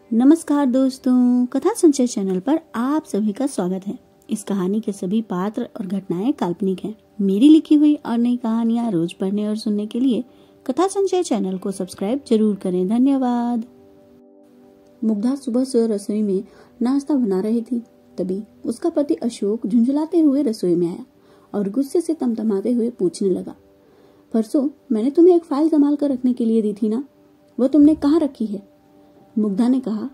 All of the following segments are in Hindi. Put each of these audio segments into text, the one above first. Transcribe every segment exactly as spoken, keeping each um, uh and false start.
नमस्कार दोस्तों, कथा संचय चैनल पर आप सभी का स्वागत है। इस कहानी के सभी पात्र और घटनाएं काल्पनिक हैं। मेरी लिखी हुई और नई कहानियां रोज पढ़ने और सुनने के लिए कथा संचय चैनल को सब्सक्राइब जरूर करें। धन्यवाद। मुग्धा सुबह से रसोई में नाश्ता बना रही थी, तभी उसका पति अशोक झुंझुलाते हुए रसोई में आया और गुस्से से तमतमाते हुए पूछने लगा, परसों मैंने तुम्हें एक फाइल संभाल कर रखने के लिए दी थी ना, वो तुमने कहाँ रखी है? मुग्धा ने कहा,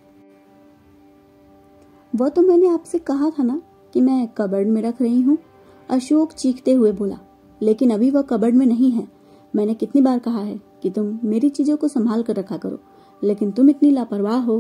वो तो मैंने आपसे कहा था ना कि मैं कबर्ड में रख रही हूँ। अशोक चीखते हुए बोला, लेकिन अभी वह कबर्ड में नहीं है। मैंने कितनी बार कहा है कि तुम मेरी चीजों को संभाल कर रखा करो, लेकिन तुम इतनी लापरवाह हो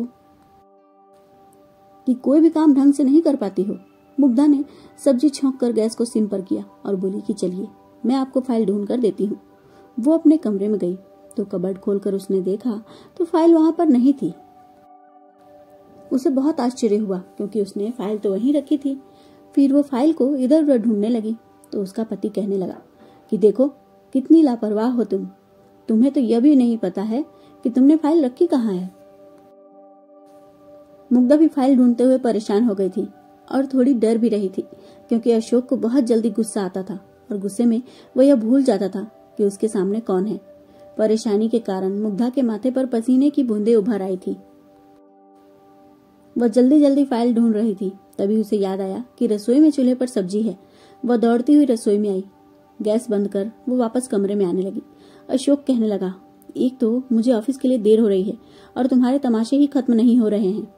कि कोई भी काम ढंग से नहीं कर पाती हो। मुग्धा ने सब्जी छोंक कर गैस को सिम पर किया और बोली कि चलिए मैं आपको फाइल ढूंढ कर देती हूँ। वो अपने कमरे में गई तो कबर्ड खोलकर उसने देखा तो फाइल वहां पर नहीं थी। उसे बहुत आश्चर्य हुआ क्योंकि उसने फाइल तो वहीं रखी थी। फिर वो फाइल को इधर उधर ढूंढने लगी तो उसका पति कहने लगा कि देखो कितनी लापरवाह हो तुम, तुम्हें तो यह भी नहीं पता है कि तुमने फाइल रखी कहाँ है। मुग्धा भी फाइल ढूंढते हुए परेशान हो गई थी और थोड़ी डर भी रही थी क्योंकि अशोक को बहुत जल्दी गुस्सा आता था और गुस्से में वह यह भूल जाता था कि उसके सामने कौन है। परेशानी के कारण मुग्धा के माथे पर पसीने की बूंदें उभर आई थी। वह जल्दी जल्दी फाइल ढूंढ रही थी, तभी उसे याद आया कि रसोई में चूल्हे पर सब्जी है। वह दौड़ती हुई रसोई में आई। गैस बंद कर वो वापस कमरे में आने लगी। अशोक कहने लगा, एक तो मुझे ऑफिस के लिए देर हो रही है और तुम्हारे तमाशे ही खत्म नहीं हो रहे हैं।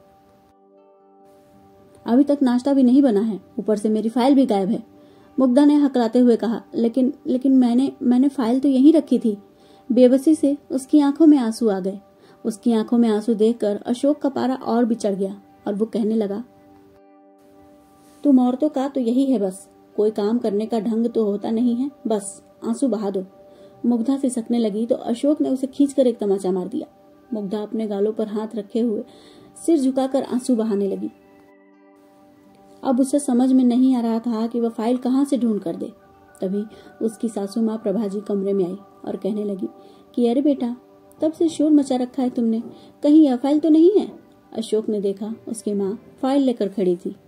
अभी तक नाश्ता भी नहीं बना है, ऊपर से मेरी फाइल भी गायब है। मुग्धा ने हकलाते हुए कहा, लेकिन लेकिन मैंने मैंने फाइल तो यहीं रखी थी। बेबसी से उसकी आंखों में आंसू आ गए। उसकी आंखों में आंसू देखकर अशोक का पारा और भी चढ़ गया और वो कहने लगा, तुम औरतों का तो यही है, बस कोई काम करने का ढंग तो होता नहीं है, बस आंसू बहा दो। मुग्धा सिसकने लगी तो अशोक ने उसे खींचकर एक तमाचा मार दिया। मुग्धा अपने गालों पर हाथ रखे हुए सिर झुकाकर आंसू बहाने लगी। अब उसे समझ में नहीं आ रहा था कि वह फाइल कहाँ से ढूंढ कर दे। तभी उसकी सासू माँ प्रभाजी कमरे में आई और कहने लगी कि अरे बेटा, तब से शोर मचा रखा है तुमने, कहीं यह फाइल तो नहीं है? अशोक ने देखा उसकी माँ फाइल लेकर खड़ी थी।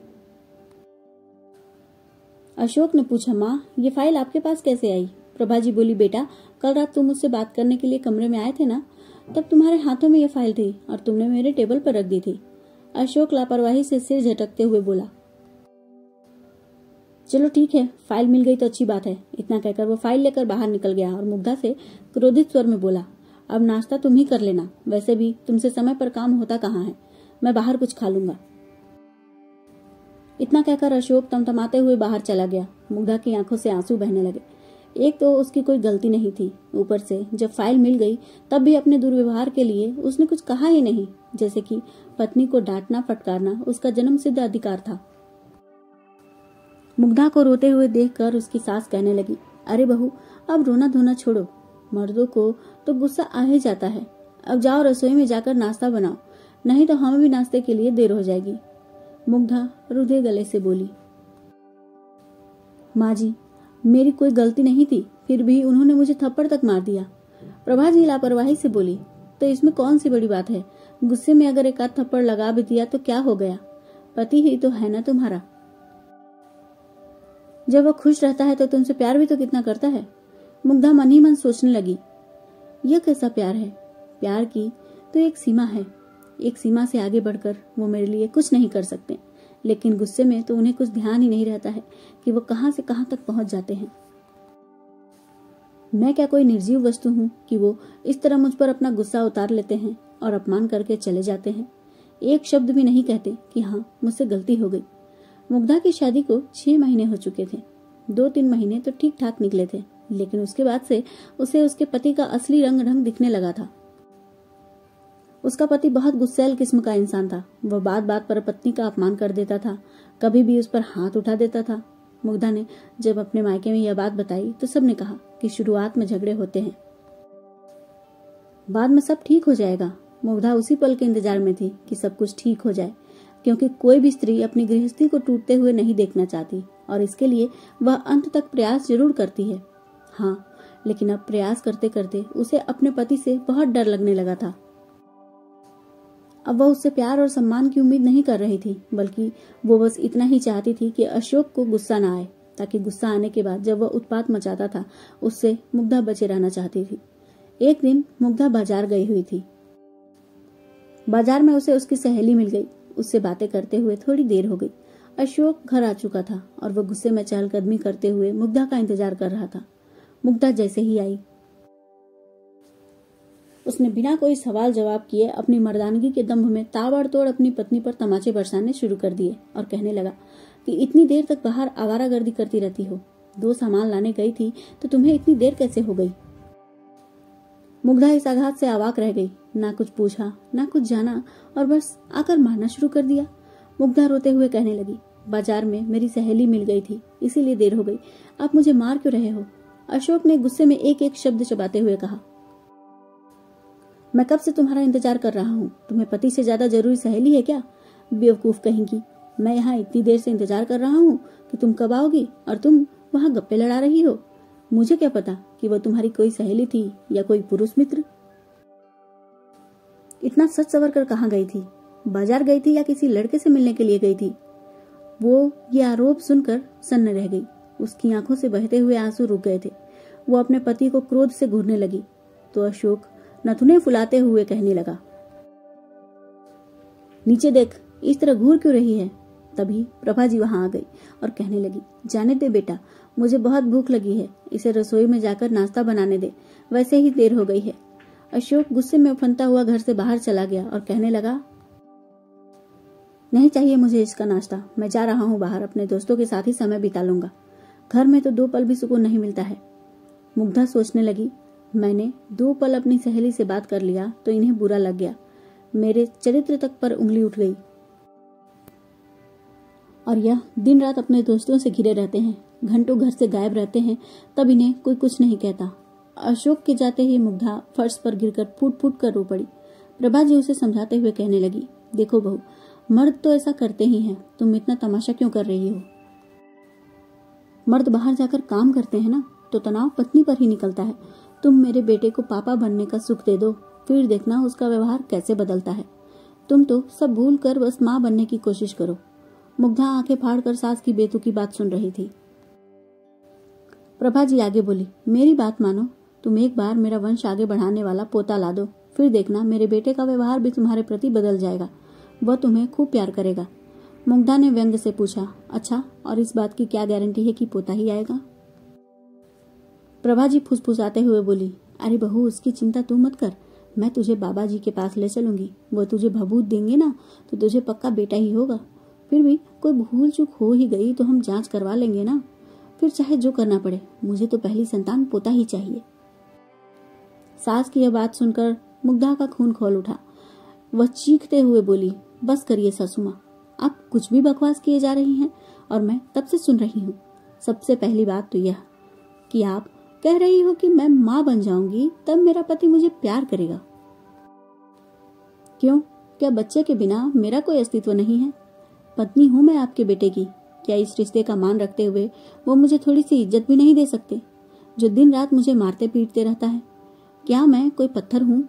अशोक ने पूछा, माँ ये फाइल आपके पास कैसे आई? प्रभाजी बोली, बेटा कल रात तुम मुझसे बात करने के लिए कमरे में आए थे ना, तब तुम्हारे हाथों में यह फाइल थी और तुमने मेरे टेबल पर रख दी थी। अशोक लापरवाही से सिर झटकते हुए बोला, चलो ठीक है, फाइल मिल गई तो अच्छी बात है। इतना कहकर वो फाइल लेकर बाहर निकल गया और मुग्धा से क्रोधित स्वर में बोला, अब नाश्ता तुम ही कर लेना, वैसे भी तुमसे समय पर काम होता कहाँ है, मैं बाहर कुछ खा लूंगा। इतना कहकर अशोक तमतमाते हुए बाहर चला गया। मुग्धा की आंखों से आंसू बहने लगे। एक तो उसकी कोई गलती नहीं थी, ऊपर से जब फाइल मिल गई तब भी अपने दुर्व्यवहार के लिए उसने कुछ कहा ही नहीं, जैसे कि पत्नी को डांटना फटकारना उसका जन्मसिद्ध अधिकार था। मुग्धा को रोते हुए देखकर उसकी सास कहने लगी, अरे बहू अब रोना धोना छोड़ो, मर्दों को तो गुस्सा आ ही जाता है। अब जाओ रसोई में जाकर नाश्ता बनाओ, नहीं तो हमें भी नाश्ते के लिए देर हो जाएगी। मुग्धा रुधे गले से बोली, माँ जी मेरी कोई गलती नहीं थी, फिर भी उन्होंने मुझे थप्पड़ तक मार दिया। प्रभाजी लापरवाही से बोली, तो इसमें कौन सी बड़ी बात है, गुस्से में अगर एक आध थप्पड़ लगा भी दिया तो क्या हो गया, पति ही तो है ना तुम्हारा। जब वह खुश रहता है तो तुमसे प्यार भी तो कितना करता है। मुग्धा मन ही मन सोचने लगी, यह कैसा प्यार है? प्यार की तो एक सीमा है, एक सीमा से आगे बढ़कर वो मेरे लिए कुछ नहीं कर सकते, लेकिन गुस्से में तो उन्हें कुछ ध्यान ही नहीं रहता है कि वो कहां से कहां तक पहुंच जाते हैं। मैं क्या कोई निर्जीव वस्तु हूं कि वो इस तरह मुझ पर अपना गुस्सा उतार लेते हैं और अपमान करके चले जाते हैं, एक शब्द भी नहीं कहते कि हाँ मुझसे गलती हो गई। मुग्धा की शादी को छह महीने हो चुके थे। दो तीन महीने तो ठीक ठाक निकले थे, लेकिन उसके बाद से उसे उसके पति का असली रंग ढंग दिखने लगा था। उसका पति बहुत गुस्सैल किस्म का इंसान था। वह बात बात पर पत्नी का अपमान कर देता था, कभी भी उस पर हाथ उठा देता था। मुग्धा ने जब अपने मायके में यह बात बताई तो सबने कहा कि शुरुआत में झगड़े होते हैं, बाद में सब ठीक हो जाएगा। मुग्धा उसी पल के इंतजार में थी कि सब कुछ ठीक हो जाए, क्योंकि कोई भी स्त्री अपनी गृहस्थी को टूटते हुए नहीं देखना चाहती और इसके लिए वह अंत तक प्रयास जरूर करती है। हाँ, लेकिन अब प्रयास करते करते उसे अपने पति से बहुत डर लगने लगा था। अब वह उससे प्यार और सम्मान की उम्मीद नहीं कर रही थी, बल्कि वो बस इतना ही चाहती थी कि अशोक को गुस्सा ना आए, ताकि गुस्सा आने के बाद जब वह उत्पात मचाता था उससे मुग्धा बचे रहना चाहती थी। एक दिन मुग्धा बाजार गई हुई थी। बाजार में उसे उसकी सहेली मिल गई। उससे बातें करते हुए थोड़ी देर हो गई। अशोक घर आ चुका था और वह गुस्से में चहलकदमी करते हुए मुग्धा का इंतजार कर रहा था। मुग्धा जैसे ही आई, उसने बिना कोई सवाल जवाब किए अपनी मर्दानगी के दंभ में ताबड़तोड़ अपनी पत्नी पर तमाचे बरसाने शुरू कर दिए और कहने लगा कि इतनी देर तक बाहर आवारागर्दी करती रहती हो, दो सामान लाने गई थी तो तुम्हें इतनी देर कैसे हो गई। मुग्धा इस आघात से अवाक रह गई, ना कुछ पूछा ना कुछ जाना और बस आकर मारना शुरू कर दिया। मुग्धा रोते हुए कहने लगी, बाजार में मेरी सहेली मिल गई थी, इसीलिए देर हो गई। आप मुझे मार क्यों रहे हो? अशोक ने गुस्से में एक एक शब्द चबाते हुए कहा, मैं कब से तुम्हारा इंतजार कर रहा हूँ। तुम्हें पति से ज्यादा जरूरी सहेली है क्या? बेवकूफ कहेंगी। मैं यहाँ इतनी देर से इंतजार कर रहा हूँ कि तुम कब आओगी और तुम वहाँ गप्पे लड़ा रही हो। मुझे क्या पता कि वह तुम्हारी कोई सहेली थी या कोई पुरुष मित्र। इतना सच सवर कर कहाँ गई थी? बाजार गई थी या किसी लड़के से मिलने के लिए गई थी? वो ये आरोप सुनकर सन्न रह गई। उसकी आंखों से बहते हुए आंसू रुक गए थे। वो अपने पति को क्रोध से घूरने लगी तो अशोक नथुने फुलाते हुए कहने लगा, नीचे देख, इस तरह घूर क्यों रही है? तभी प्रभा जी वहां आ गई और कहने लगी, जाने दे बेटा, मुझे बहुत भूख लगी है, इसे रसोई में जाकर नाश्ता बनाने दे, वैसे ही देर हो गई है। अशोक गुस्से में उफनता हुआ घर से बाहर चला गया और कहने लगा, नहीं चाहिए मुझे इसका नाश्ता, मैं जा रहा हूँ बाहर, अपने दोस्तों के साथ ही समय बिता लूंगा। घर में तो दो पल भी सुकून नहीं मिलता है। मुग्धा सोचने लगी, मैंने दो पल अपनी सहेली से बात कर लिया तो इन्हें बुरा लग गया, मेरे चरित्र तक पर उंगली उठ गई और यह दिन रात अपने दोस्तों से घिरे रहते हैं, घंटों घर से गायब रहते हैं, तब इन्हें कोई कुछ नहीं कहता। अशोक के जाते ही मुग्धा फर्श पर गिरकर फूट फूट कर रो पड़ी। प्रभा जी उसे समझाते हुए कहने लगी, देखो बहू, मर्द तो ऐसा करते ही हैं, तुम इतना तमाशा क्यों कर रही हो? मर्द बाहर जाकर काम करते हैं ना, तो तनाव पत्नी पर ही निकलता है। तुम मेरे बेटे को पापा बनने का सुख दे दो, फिर देखना उसका व्यवहार कैसे बदलता है। तुम तो सब भूल कर बस माँ बनने की कोशिश करो। मुग्धा आंखें फाड़कर सास की बेतुकी बात सुन रही थी। प्रभा जी आगे बोली, मेरी बात मानो, तुम एक बार मेरा वंश आगे बढ़ाने वाला पोता ला दो, फिर देखना मेरे बेटे का व्यवहार भी तुम्हारे प्रति बदल जाएगा, वह तुम्हें खूब प्यार करेगा। मुग्धा ने व्यंग से पूछा, अच्छा, और इस बात की क्या गारंटी है कि पोता ही आएगा? प्रभा जी फुसफुसाते हुए बोली, अरे बहू, उसकी चिंता तू मत कर, मैं तुझे बाबा जी के पास ले चलूंगी, वो तुझे भभूत देंगे ना तो तुझे पक्का बेटा ही होगा। फिर भी कोई भूल चूक हो ही गई तो हम जांच करवा लेंगे ना, फिर चाहे जो करना पड़े, मुझे तो पहली संतान पोता ही चाहिए। सास की यह बात सुनकर मुग्धा का खून खोल उठा। वह चीखते हुए बोली, बस करिए सासुमा, आप कुछ भी बकवास किए जा रही हैं और मैं तब से सुन रही हूँ। सबसे पहली बात तो यह कि आप कह रही हो कि मैं माँ बन जाऊंगी तब मेरा पति मुझे प्यार करेगा। क्यों, क्या बच्चे के बिना मेरा कोई अस्तित्व नहीं है? पत्नी हूं मैं आपके बेटे की, क्या इस रिश्ते का मान रखते हुए वो मुझे थोड़ी सी इज्जत भी नहीं दे सकते, जो दिन रात मुझे मारते पीटते रहता है? क्या मैं कोई पत्थर हूं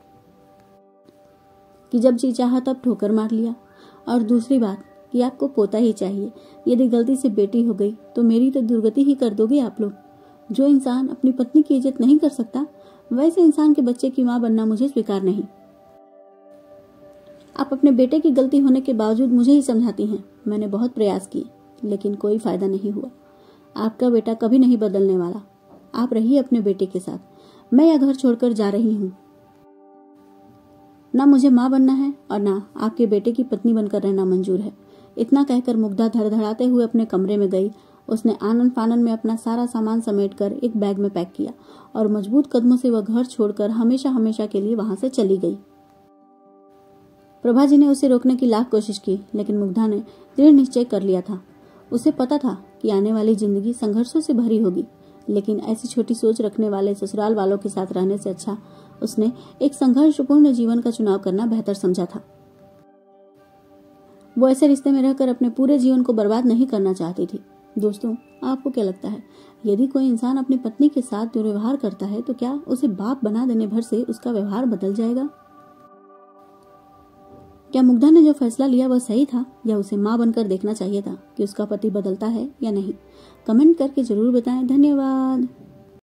कि जब जी चाहा तब ठोकर मार लिया? और दूसरी बात कि आपको पोता ही चाहिए, यदि गलती से बेटी हो गई तो मेरी तो दुर्गति ही कर दोगे आप लोग। जो इंसान अपनी पत्नी की इज्जत नहीं कर सकता, वैसे इंसान के बच्चे की मां बनना मुझे स्वीकार नहीं। आप अपने बेटे की गलती होने के बावजूद मुझे ही समझाती हैं। मैंने बहुत प्रयास किए लेकिन कोई फायदा नहीं हुआ। आपका बेटा कभी नहीं बदलने वाला। आप रहिए अपने बेटे के साथ। मैं यह घर छोड़कर जा रही हूँ। ना मुझे माँ बनना है और ना आपके बेटे की पत्नी बनकर रहना मंजूर है। इतना कहकर मुग्धा धड़धड़ाते हुए अपने कमरे में गई। उसने आनन फानन में अपना सारा सामान समेटकर एक बैग में पैक किया और मजबूत कदमों से वह घर छोड़कर हमेशा हमेशा के लिए वहां से चली गई। प्रभा जी ने उसे रोकने की लाख कोशिश की, लेकिन मुग्धा ने दृढ़ निश्चय कर लिया था। उसे पता था कि आने वाली जिंदगी संघर्षों से भरी होगी, लेकिन ऐसी छोटी सोच रखने वाले ससुराल वालों के साथ रहने से अच्छा उसने एक संघर्षपूर्ण जीवन का चुनाव करना बेहतर समझा था। वो ऐसे रिश्ते में रहकर अपने पूरे जीवन को बर्बाद नहीं करना चाहती थी। दोस्तों, आपको क्या लगता है, यदि कोई इंसान अपनी पत्नी के साथ दुर्व्यवहार करता है तो क्या उसे बाप बना देने भर से उसका व्यवहार बदल जाएगा? क्या मुग्धा ने जो फैसला लिया वह सही था, या उसे माँ बनकर देखना चाहिए था कि उसका पति बदलता है या नहीं? कमेंट करके जरूर बताएं। धन्यवाद।